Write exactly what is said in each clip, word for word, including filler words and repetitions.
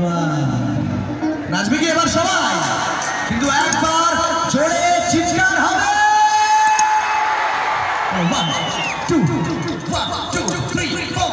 নাচবে কি এবার সবাই? কিন্তু একবার জোরে চিৎকার হবে। One, two, one, two, three, four.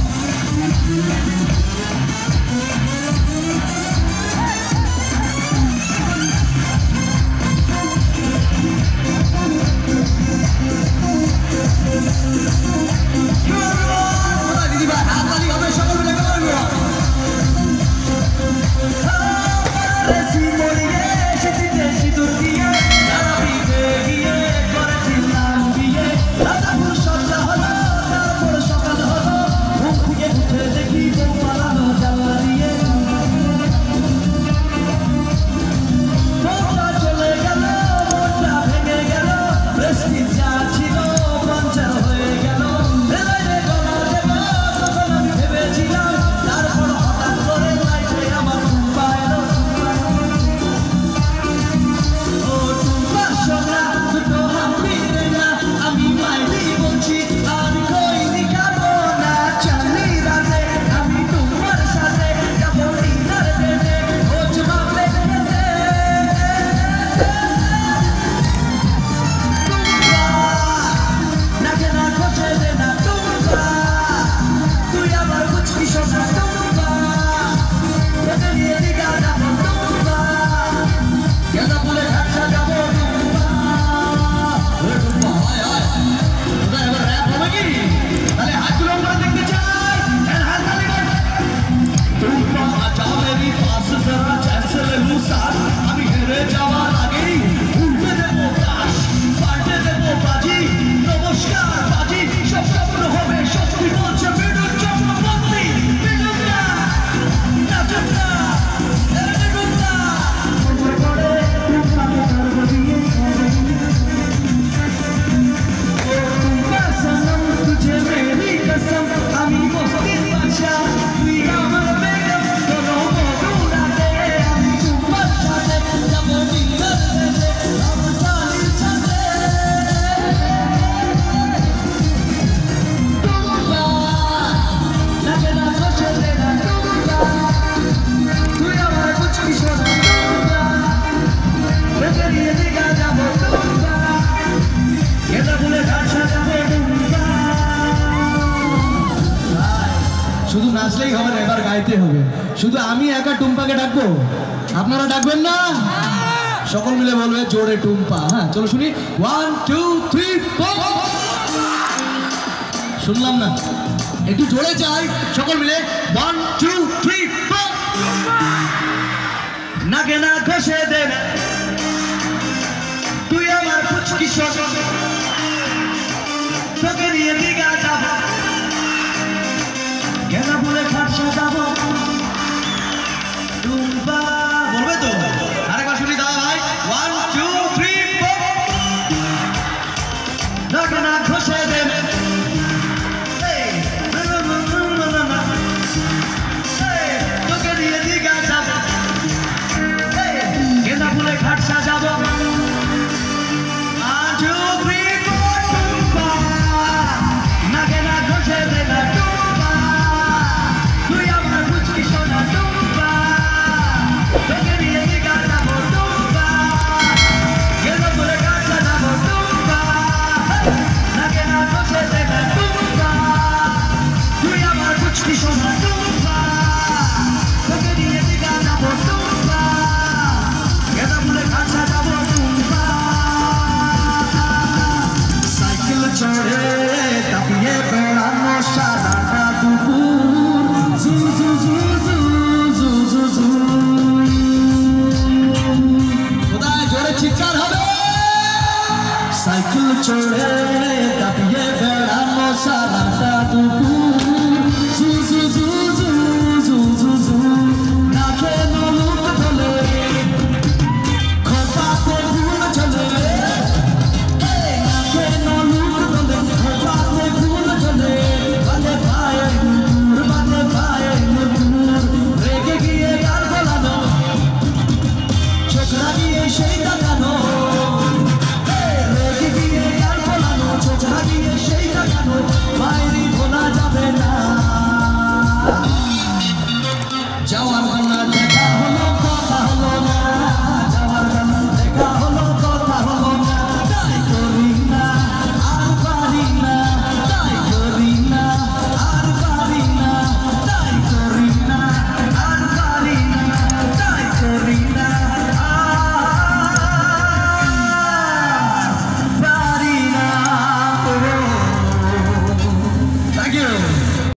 শুধু নাচলেই হবে না, এবার গাইতে হবে। শুধু আমি একা টুম্পাকে ডাকবো, আপনারা ডাকবেন না? সকল মিলে বলবে জোরে টুম্পা। হ্যাঁ চলো শুনি, ওয়ান টু থ্রি ফোর। শুনলাম না, একটু জোরে চাই সকল মিলে, ওয়ান টু থ্রি ফোর। নাকে না ঘষে দে না তুই আমার পুচকি শোষ, তোকে নিয়ে দিঘা যাবো, কেন বলে খাটসা যাবো।